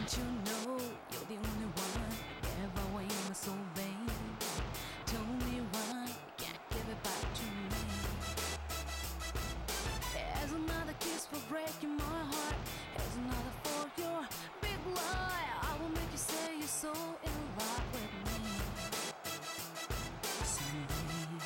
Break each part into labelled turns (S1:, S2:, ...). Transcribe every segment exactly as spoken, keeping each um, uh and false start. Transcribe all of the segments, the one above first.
S1: Didn't you know you're the only one ever weighed my soul, babe? Tell me why you can't give it back to me. Here's another kiss for breaking my heart. Here's another for your big lie. I will make you say you're so in love with me someday.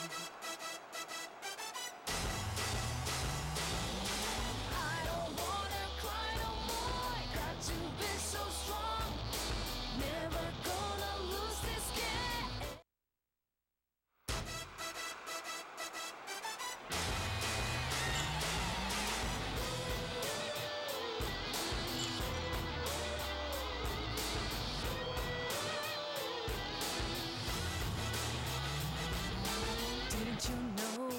S1: I don't wanna cry no more. Got to be so strong. Never gonna lose this game. Didn't you know